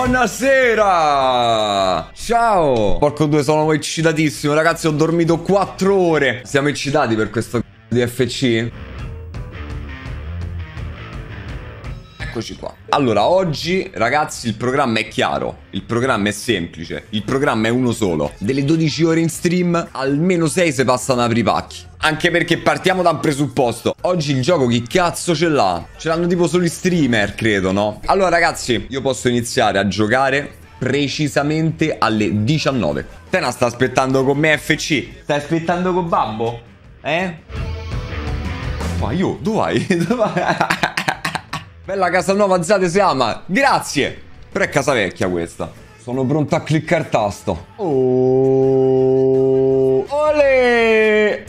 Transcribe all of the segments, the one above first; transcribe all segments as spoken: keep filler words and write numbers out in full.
Buonasera! Ciao! Porco due, sono eccitatissimo, ragazzi, ho dormito quattro ore. Siamo eccitati per questo c***o di F C? Eccoci qua. Allora, oggi, ragazzi, il programma è chiaro. Il programma è semplice. Il programma è uno solo. Delle dodici ore in stream, almeno sei se passano a aprire i pacchi. Anche perché partiamo da un presupposto. Oggi il gioco chi cazzo ce l'ha? Ce l'hanno tipo solo i streamer, credo, no? Allora, ragazzi, io posso iniziare a giocare precisamente alle diciannove. Tena sta aspettando con me F C. Stai aspettando con Babbo? Eh? Ma io, dove vai? Dove vai? Bella casa nuova, zate si ama. Grazie. Però è casa vecchia questa. Sono pronto a cliccare tasto. Oh, ole.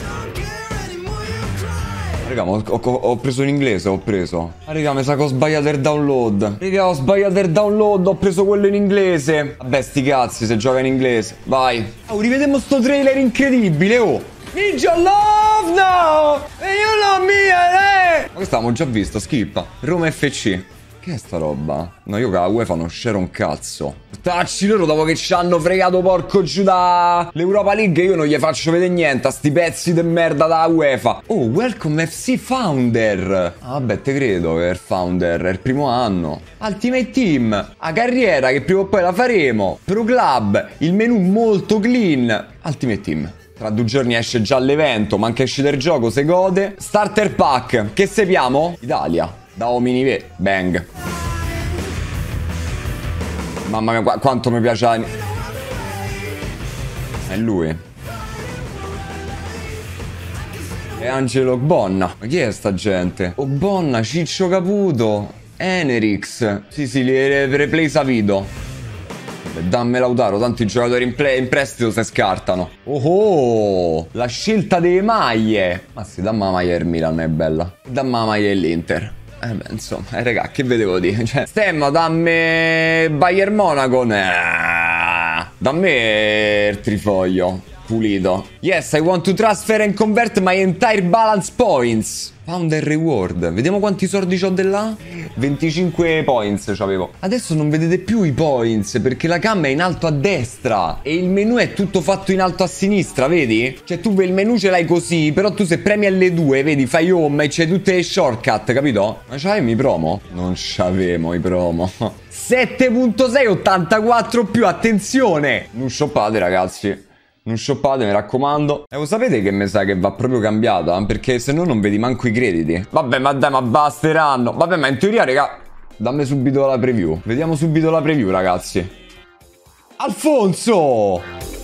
Raga, ho, ho, ho preso in inglese, ho preso. Ah, raga, mi sa che ho sbagliato il download. Raga, ho sbagliato il download, ho preso quello in inglese. Vabbè, sti cazzi, se gioca in inglese. Vai. Oh, rivediamo sto trailer incredibile, oh. Need your love now! E io non mi è. Ma questo l'abbiamo già visto, skippa. Roma F C. Che è sta roba? No, io che la UEFA non c'ero un cazzo. Tacci loro dopo che ci hanno fregato porco giù da l'Europa League, io non gli faccio vedere niente a sti pezzi di merda da UEFA. Oh, welcome F C Founder. Ah, vabbè, te credo per Founder, è il primo anno. Ultimate Team, a carriera che prima o poi la faremo. Pro Club, il menu molto clean. Ultimate Team. Tra due giorni esce già l'evento, ma anche esce del gioco, se gode. Starter Pack, che seguiamo? Italia, da Omnive, bang. Mamma mia, qu quanto mi piace. È lui. È Angelo Ogbonna. Ma chi è sta gente? Ogbonna, Ciccio Caputo, Enerix. Sì, sì, li replay Savido. Dammi Lautaro, tanti giocatori in, in prestito si scartano. Oh, oh, la scelta delle maglie. Ma sì, dammi la maglia del Milan, è bella. Dammi la maglia dell'Inter. Eh beh, insomma, eh, raga, che vedevo dire? Cioè, Stemma, dammi Bayern Monaco. Nah. Dammi il trifoglio pulito. Yes, I want to transfer and convert my entire balance points. Founder reward. Vediamo quanti soldi c'ho dell'A. venticinque points c'avevo. Adesso non vedete più i points perché la cam è in alto a destra e il menu è tutto fatto in alto a sinistra, vedi? Cioè tu il menu ce l'hai così, però tu se premi L due, vedi, fai home e c'è tutte le shortcut, capito? Ma c'avevi i promo? Non c'avevo i promo. sette virgola sei, ottantaquattro più, attenzione! Non shoppate, ragazzi. Non shoppate, mi raccomando. E lo sapete che mi sa che va proprio cambiata? Perché se no non vedi manco i crediti. Vabbè, ma dai, ma basteranno. Vabbè, ma in teoria, raga, dammi subito la preview. Vediamo subito la preview, ragazzi. Alfonso!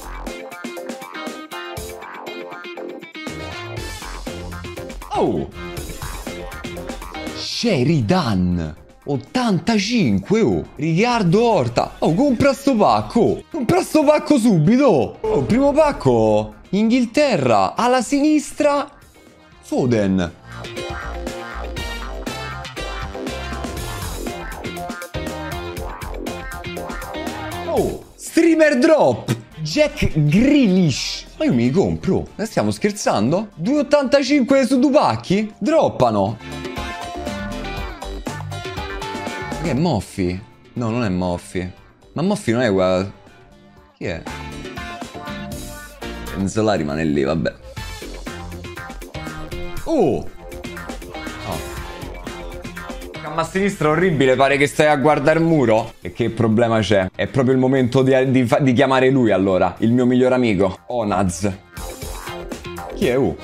Oh! Sheridan! ottantacinque, oh. Riccardo Horta. Oh, compra sto pacco. Compra sto pacco subito. Oh, primo pacco. Inghilterra. Alla sinistra. Foden. Oh, streamer drop. Jack Grealish. Ma io mi compro. Ma stiamo scherzando? due virgola ottantacinque su due pacchi? Droppano. Che è Moffi? No, non è Moffi. Ma Moffi non è uguale. Chi è? Enzola rimane lì, vabbè. Oh! Oh. Camma a sinistra orribile, pare che stai a guardare il muro. E che problema c'è? È proprio il momento di, di, di chiamare lui allora, il mio miglior amico, Onaz. Chi è? Oh?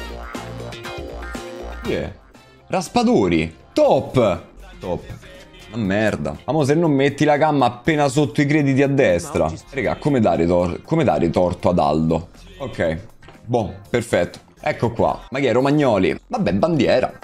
Chi è? Raspadori. Top! Top. Ma merda. Ma mo se non metti la gamma appena sotto i crediti a destra. Raga, come dare, tor come dare torto ad Aldo? Ok. Boh, perfetto. Ecco qua. Ma chi è? Romagnoli? Vabbè, bandiera.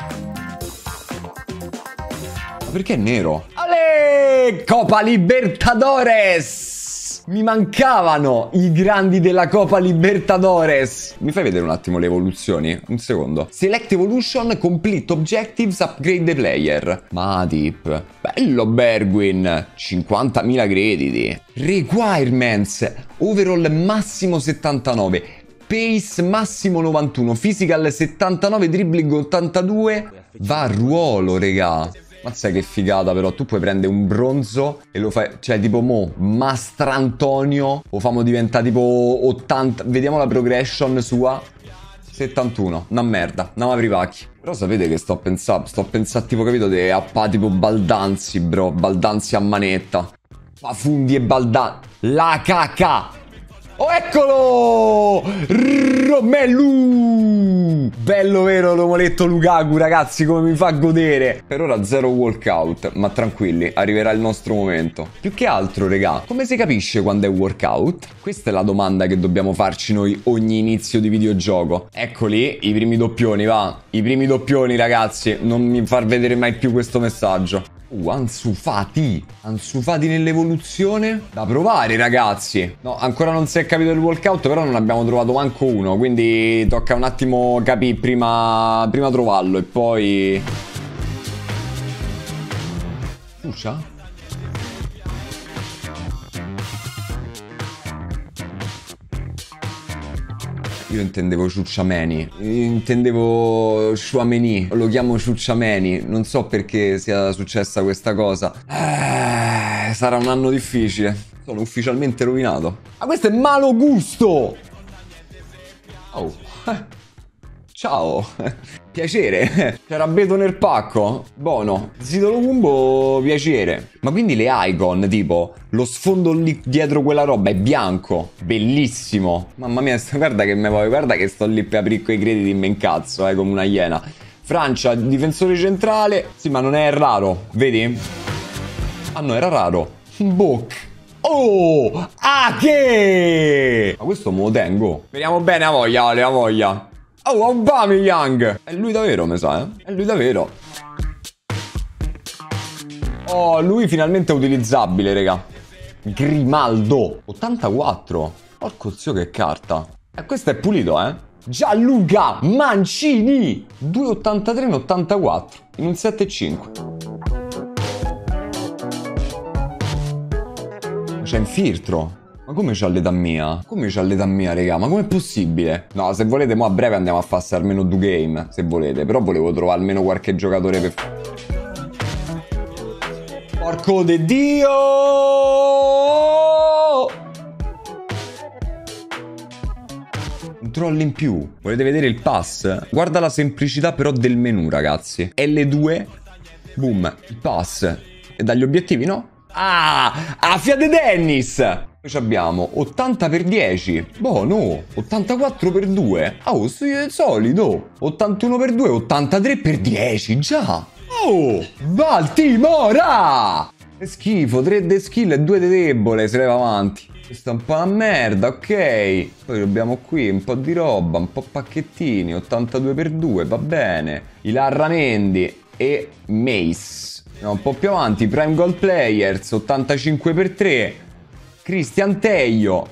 Ma perché è nero? Ale! Copa Libertadores! Mi mancavano i grandi della Copa Libertadores. Mi fai vedere un attimo le evoluzioni? Un secondo. Select evolution, complete objectives, upgrade the player. Matip. Bello Bergwin. cinquantamila crediti. Requirements. Overall massimo settantanove. Pace massimo novantuno. Physical settantanove. Dribbling ottantadue. Va a ruolo, regà. Mazza che figata però, tu puoi prendere un bronzo e lo fai, cioè tipo mo, Mastrantonio, lo famo diventare tipo ottanta, vediamo la progression sua, settantuno, una merda, una mapripacchi. Però sapete che sto a pensare, sto a pensare tipo, capito, di appa tipo Baldanzi, bro, Baldanzi a manetta. Pafundi e Baldanzi, la cacca. Oh, eccolo! Romelu! Bello vero l'omoletto Lukaku, ragazzi, come mi fa godere. Per ora zero walkout, ma tranquilli, arriverà il nostro momento. Più che altro, regà, come si capisce quando è workout? Questa è la domanda che dobbiamo farci noi ogni inizio di videogioco. Eccoli, i primi doppioni, va. I primi doppioni, ragazzi. Non mi far vedere mai più questo messaggio. Uh, Ansu Fati. Ansu Fati nell'evoluzione. Da provare, ragazzi. No, ancora non si è capito il walkout, però non abbiamo trovato manco uno. Quindi tocca un attimo capire prima, prima trovarlo. E poi... Ciuccia? Io intendevo Ciucciameni, intendevo Sciuameni, lo chiamo Ciucciameni, non so perché sia successa questa cosa. Eh, sarà un anno difficile, sono ufficialmente rovinato. Ma questo è Malo Gusto! Oh, ciao, piacere, c'era Beto nel pacco, buono, Zitolo Kumbo, piacere. Ma quindi le icon, tipo, lo sfondo lì dietro quella roba è bianco, bellissimo. Mamma mia, guarda che me vuoi, guarda che sto lì per aprire quei crediti in me incazzo, eh, come una iena. Francia, difensore centrale, sì ma non è raro, vedi? Ah no, era raro, Boc. Oh, ah che? Ma questo me lo tengo. Speriamo bene, a voglia, Ale, a voglia. Oh, Aubameyang! È lui davvero, mi sa, eh? È lui davvero. Oh, lui finalmente è utilizzabile, raga. Grimaldo. ottantaquattro. Porco zio che carta. E questo è pulito, eh? Gianluca Mancini. due ottantatré in ottantaquattro. In un sette cinque. C'è in filtro. Ma come c'ha l'età mia? Come c'ha l'età mia, raga? Ma com'è possibile? No, se volete, mo a breve andiamo a farsi almeno due game, se volete. Però volevo trovare almeno qualche giocatore per... Porco de Dio! Un troll in più. Volete vedere il pass? Guarda la semplicità però del menu, ragazzi. L due. Boom. Il pass. E dagli obiettivi, no? Ah! A Fiat Dennis! Noi abbiamo ottanta per dieci. Boh, no. ottantaquattro per due. Oh, sì, è solido. ottantuno per due, ottantatré per dieci. Già. Oh, Baltimora! Che schifo. tre di skill e due di debole. Si leva avanti. Questa è un po' una merda, ok. Poi abbiamo qui un po' di roba, un po' pacchettini. ottantadue per due, va bene. Ilarra Mendy e Mace. No, un po' più avanti. Prime Gold Players, ottantacinque per tre. Cristian Teio,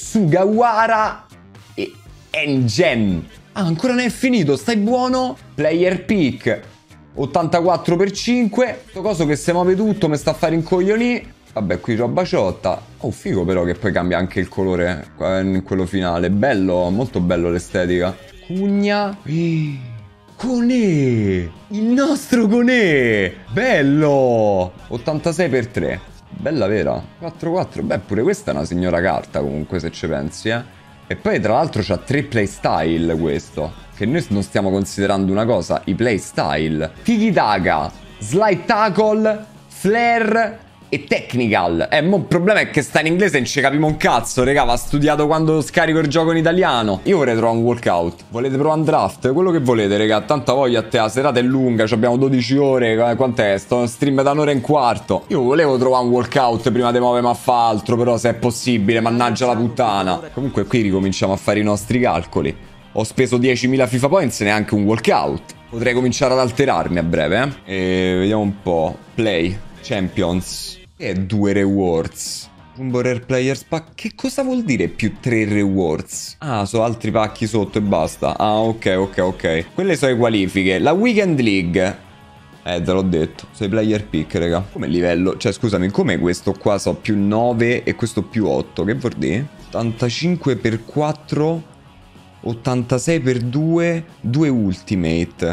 Sugawara e Engen. Ah, ancora non è finito, stai buono? Player pick, ottantaquattro per cinque. Sto coso che si muove tutto, mi sta a fare incoglionì. Vabbè, qui roba ciotta. Oh, figo però che poi cambia anche il colore in quello finale. Bello, molto bello l'estetica. Cugna. Conè! Il nostro Conè! Bello! ottantasei per tre. Bella vera. quattro quattro. Beh, pure questa è una signora carta comunque, se ci pensi, eh. E poi tra l'altro c'ha tre playstyle questo. Che noi non stiamo considerando una cosa. I playstyle. Tiki Taka, Slide Tackle, Flare e Technical. Eh, mo il problema è che sta in inglese e non ci capiamo un cazzo, raga. Va studiato quando scarico il gioco in italiano. Io vorrei trovare un walkout. Volete provare un draft? Quello che volete, raga. Tanta voglia a te. La serata è lunga, abbiamo dodici ore. Quant'è? Sto stream da un'ora e un quarto. Io volevo trovare un walkout prima di muovermi a fa altro, però se è possibile, mannaggia la puttana. Comunque qui ricominciamo a fare i nostri calcoli. Ho speso diecimila FIFA Points e neanche un walkout. Potrei cominciare ad alterarmi a breve, eh. E vediamo un po'. Play. Champions. E due rewards. Jumbo Rare Players Pack. Che cosa vuol dire più tre rewards? Ah, sono altri pacchi sotto e basta. Ah, ok, ok, ok. Quelle sono le qualifiche. La Weekend League. Eh, te l'ho detto. Sei player pick, raga. Come livello? Cioè, scusami, come questo qua so più nove e questo più otto? Che vuol dire? ottantacinque per quattro. ottantasei per due. due Ultimate.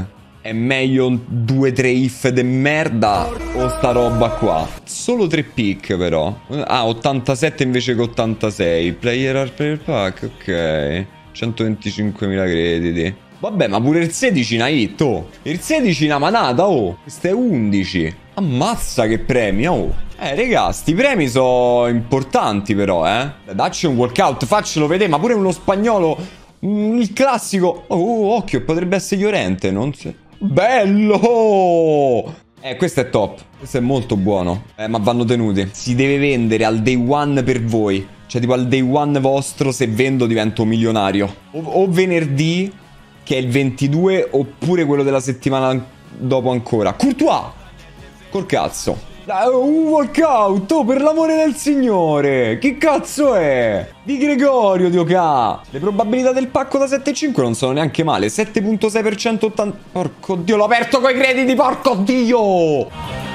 È meglio due tre if de merda o sta roba qua? Solo tre pick però. Ah, ottantasette invece che ottantasei. Player art player pack, ok. centoventicinquemila crediti. Vabbè, ma pure il sedici una hit, oh. Il sedici una manata, oh. Questo è undici. Ammazza che premi, oh. Eh, raga, sti premi sono importanti però, eh. Dacci un workout, faccelo vedere, ma pure uno spagnolo, mm, il classico. Oh, occhio, potrebbe essere Llorente, non so. Bello! Eh, questo è top. Questo è molto buono. Eh, ma vanno tenuti. Si deve vendere al day one per voi. Cioè, tipo al day one vostro, se vendo divento milionario. O, o venerdì, che è il ventidue, oppure quello della settimana dopo ancora. Courtois! Col cazzo. Dai, un workout, oh, per l'amore del Signore. Che cazzo è? Di Gregorio, Dio ca. Le probabilità del pacco da sette virgola cinque non sono neanche male. sette virgola sei per cento ottanta... Porco Dio, l'ho aperto coi crediti, porco Dio.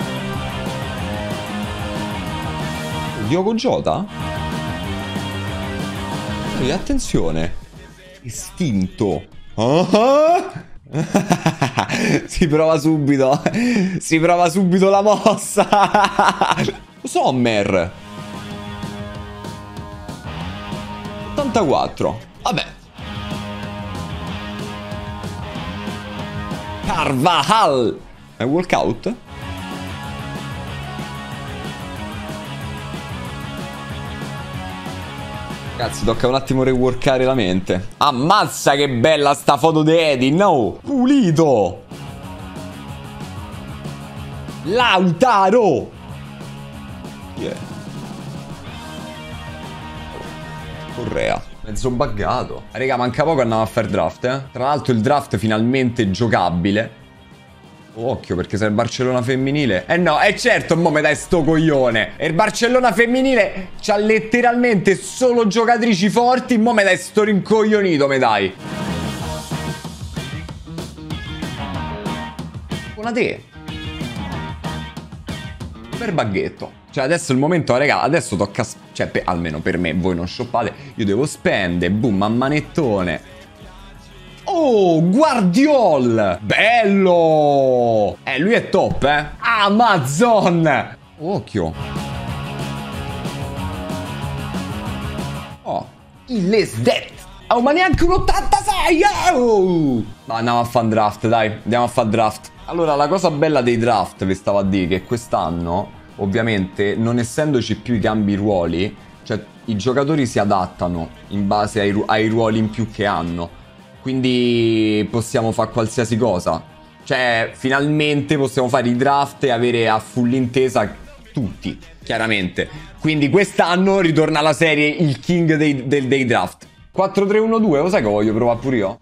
Diogo Jota? E attenzione. Istinto. Ah! Si prova subito. Si prova subito la mossa. Sommer ottantaquattro. Vabbè. Carvajal. È walkout? Ragazzi, tocca un attimo reworkare la mente. Ammazza che bella sta foto di Eddie, no? Pulito. Lautaro. Yeah. Correa. Mezzo buggato. Raga, manca poco, andiamo a fare draft, eh. Tra l'altro il draft finalmente giocabile. Occhio, perché se è il Barcellona femminile... Eh no, è certo, mo me dai sto coglione. E il Barcellona femminile c'ha letteralmente solo giocatrici forti. Mo me dai sto rincoglionito, me dai. Buona te. Per baghetto. Cioè adesso è il momento, raga, adesso tocca... Cioè, per, almeno per me, voi non shoppate. Io devo spendere, boom, a manettone. Oh, Guardiol! Bello! Eh, lui è top, eh? Amazon! Occhio. Oh, il is dead. Oh, ma neanche un ottantasei! Oh! Ma andiamo a fare un draft, dai. Andiamo a fare draft. Allora, la cosa bella dei draft, vi stavo a dire, che quest'anno, ovviamente, non essendoci più i cambi ruoli, cioè i giocatori si adattano in base ai, ai ruoli in più che hanno. Quindi possiamo fare qualsiasi cosa. Cioè, finalmente possiamo fare i draft e avere a full intesa tutti, chiaramente. Quindi quest'anno ritorna la serie il king dei, dei, dei draft. quattro tre uno due, lo sai che voglio provare pure io?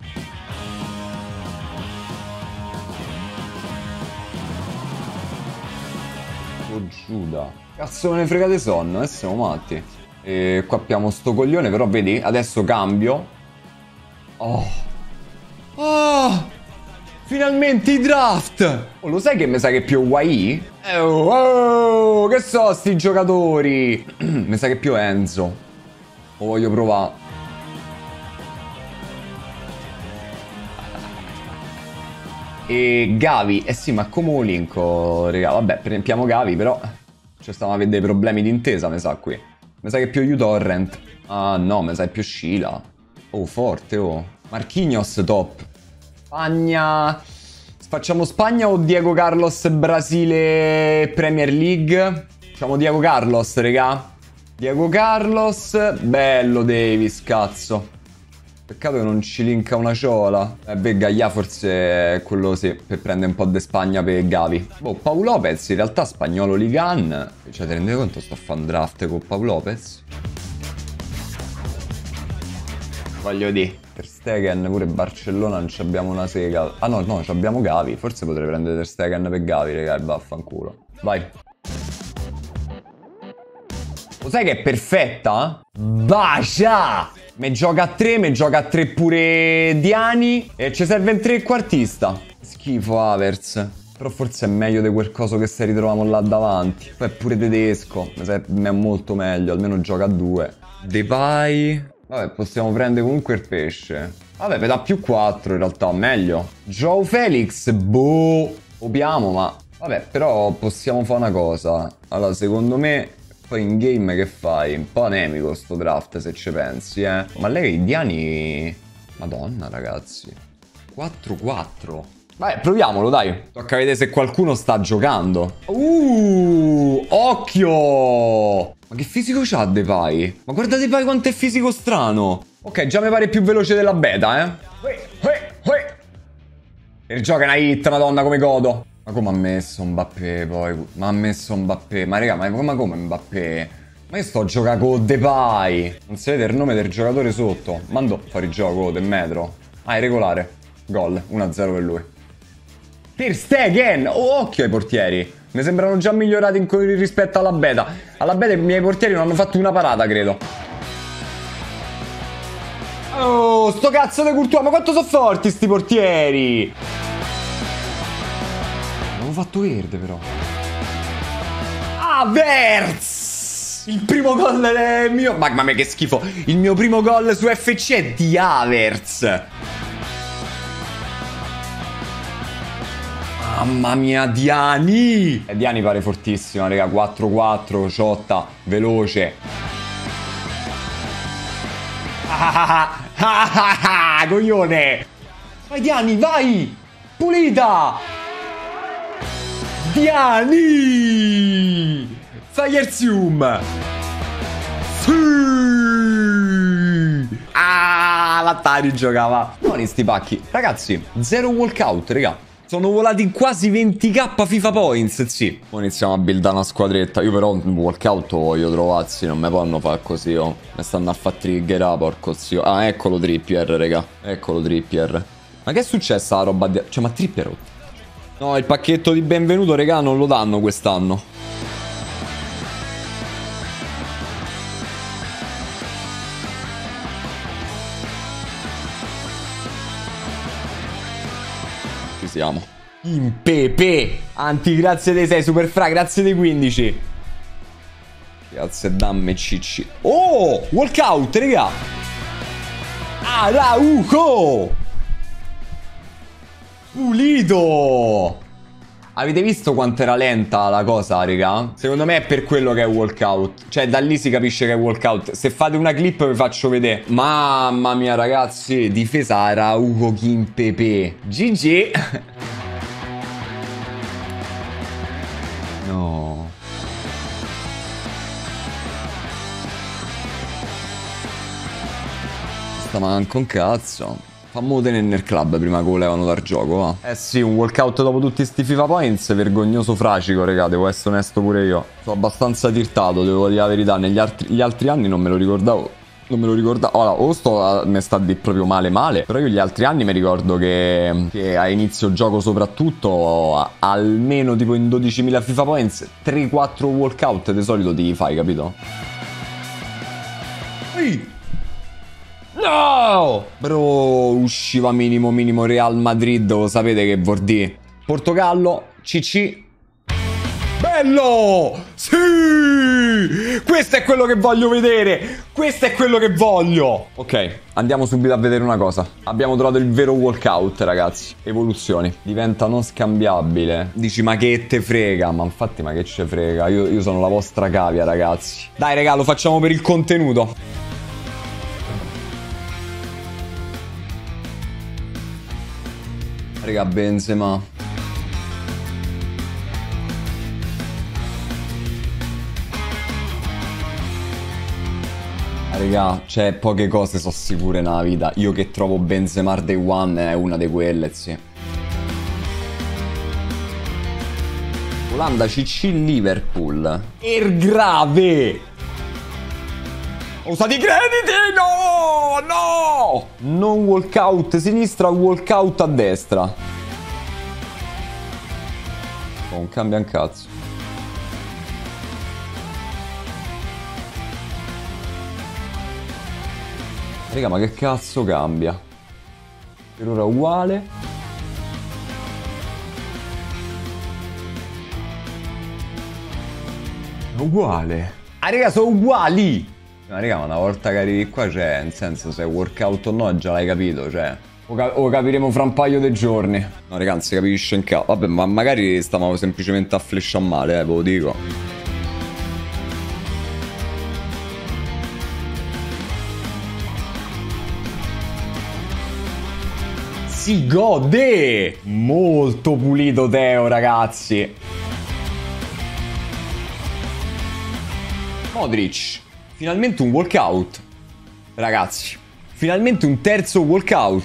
Oh Giuda. Cazzo me ne fregate sonno, eh, siamo matti. E qua abbiamo sto coglione, però vedi, adesso cambio. Oh. Oh, finalmente i draft. Oh, lo sai che mi sa che è più Y I? Eh, oh, oh, che so sti giocatori. Mi sa che è più Enzo. Lo voglio provare. E Gavi. Eh sì, ma come lo linko, raga? Vabbè, prendiamo Gavi, però ci stavamo a vedere dei problemi di intesa, mi sa qui. Mi sa che è più U-Torrent. Ah no, mi sa che è più Scila. Oh, forte, oh. Marquinhos top. Spagna. Facciamo Spagna o Diego Carlos Brasile Premier League? Facciamo Diego Carlos, regà. Diego Carlos. Bello Davis, cazzo. Peccato che non ci linka una ciola. Eh beh, Gaia forse è quello sì, per prendere un po' di Spagna per Gavi. Boh, Pau Lopez in realtà spagnolo Ligan. Cioè, ti rendete conto sto a fare un draft con Pau Lopez? Voglio dire, Ter Stegen pure Barcellona non ci abbiamo una sega. Ah no, no, ci abbiamo Gavi. Forse potrei prendere Ter Stegen per Gavi, raga, e vaffanculo. Vai. Lo sai che è perfetta? Bacia! Me gioca a tre, me gioca a tre pure Diani. E ci serve il trequartista. Schifo Havertz. Però forse è meglio di quel coso che si ritroviamo là davanti. Poi è pure tedesco. Mi è molto meglio, almeno gioca a due. Depay. Vabbè, possiamo prendere comunque il pesce. Vabbè, per da più quattro in realtà, meglio. Joe Felix, boh. Obiamo, ma... Vabbè, però possiamo fare una cosa. Allora, secondo me... Poi in game che fai? Un po' anemico sto draft, se ci pensi, eh. Ma lei, Diani... Madonna, ragazzi. quattro quattro. Vabbè, proviamolo, dai. Tocca vedere se qualcuno sta giocando. Uh, occhio! Ma che fisico c'ha Depay? Ma guarda Depay quanto è fisico strano. Ok, già mi pare più veloce della beta, eh. Ui, ui, ui. E gioca una hit, madonna, come godo. Ma come ha messo Mbappé poi? Ma ha messo Mbappé. Ma raga, ma come, come Mbappé? Ma io sto a giocare con Depay. Non si vede il nome del giocatore sotto. Mando fuori gioco del metro. Ah, è regolare. Gol, uno a zero per lui. Ter Stegen! Oh, occhio ai portieri. Mi sembrano già migliorati in rispetto alla beta. Alla beta i miei portieri non hanno fatto una parata, credo. Oh, sto cazzo di Courtois, ma quanto sono forti sti portieri! L'avevo fatto verde, però. Havertz! Il primo gol è mio... Ma, ma che schifo! Il mio primo gol su F C è di Havertz! Mamma mia, Diani! E Diani pare fortissima, raga. quattro quattro, ciotta, veloce. Ah, ah, ah, ah, coglione! Vai, Diani, vai! Pulita! Diani! Fire zoom! Sì! Ah, l'Atari giocava. Buoni sti pacchi. Ragazzi, zero walkout, raga. Sono volati quasi venti k FIFA points, sì. Ora iniziamo a buildare una squadretta. Io però un walkout voglio trovarsi, non mi fanno fare così, oh. Mi stanno a far triggerare, porco zio. Ah, eccolo Trippier, raga. Eccolo Trippier. Ma che è successa la roba di... Cioè, ma Trippier... Oh. No, il pacchetto di benvenuto, raga, non lo danno quest'anno. Siamo in Pepe. Anti, grazie dei sei. Super Fra, grazie dei quindici. Grazie damme cicci. Oh, walkout, raga. Araujo. Pulito. Avete visto quanto era lenta la cosa, raga? Secondo me è per quello che è walkout. Cioè, da lì si capisce che è walkout. Se fate una clip vi faccio vedere. Mamma mia, ragazzi. Difesa Araujo Kim Pepe. G G. No. Sta manco un cazzo. Fammo tenere nel club prima che lo levano dal gioco, va. Eh sì, un walkout dopo tutti sti FIFA points. Vergognoso fracico, raga. Devo essere onesto pure io. Sono abbastanza tirtato, devo dire la verità. Negli altri, gli altri anni non me lo ricordavo. Non me lo ricordavo. Allora, o sto me sta di proprio male male. Però io gli altri anni mi ricordo che, che a inizio gioco soprattutto a, almeno tipo in dodicimila FIFA points tre quattro walkout di solito ti fai, capito? Ehi! No! Bro, usciva minimo minimo Real Madrid, lo sapete che vuol dire? Portogallo, C C. Bello! Sì! Questo è quello che voglio vedere! Questo è quello che voglio! Ok, andiamo subito a vedere una cosa. Abbiamo trovato il vero walkout, ragazzi. Evoluzioni. Diventa non scambiabile. Dici, ma che te frega? Ma infatti, ma che ce frega? Io, io sono la vostra cavia, ragazzi. Dai, raga, lo facciamo per il contenuto. Raga, Benzema. Raga, cioè, poche cose sono sicure nella vita. Io che trovo Benzema Day One è una di quelle, sì. Olanda, C C, Liverpool. Ergrave. Ho usato i crediti! No! No! Non walkout sinistra, walkout a destra. Non cambia un cazzo. Raga, ma che cazzo cambia? Per ora uguale. Uguale. Ah, raga, sono uguali! Ma raga, ma una volta che arrivi qua, cioè, nel senso, se è workout o no, già l'hai capito, cioè. O, ca o capiremo fra un paio di giorni. No, raga, non si capisce in caso. Vabbè, ma magari stavamo semplicemente a flashare male, eh, ve lo dico. Si gode! Molto pulito Teo, ragazzi. Modric. Finalmente un walkout. Ragazzi. Finalmente un terzo walkout.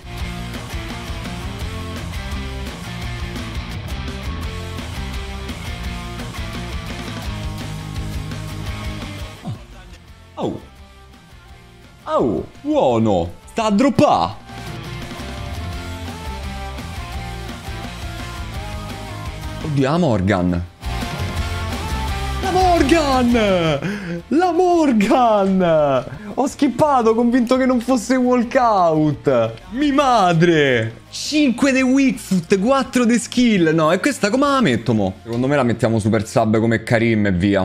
Oh. Oh. Buono. Sta a droppare. Oddio, la Morgan. La Morgan! La Morgan! Ho skippato, convinto che non fosse walkout. Mi madre! cinque di Wickfoot, quattro di skill. No, e questa come la metto, mo? Secondo me la mettiamo super sub come Karim e via.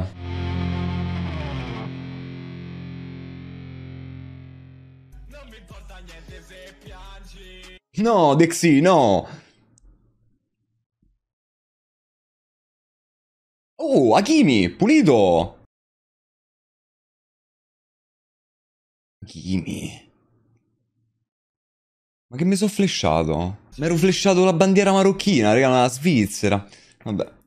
Non mi importa niente se piangi. No, Dexy, no! Oh, Hakimi, pulito! Hakimi. Ma che mi sono flashato? Mi ero flashato la bandiera marocchina, raga, la Svizzera. Vabbè.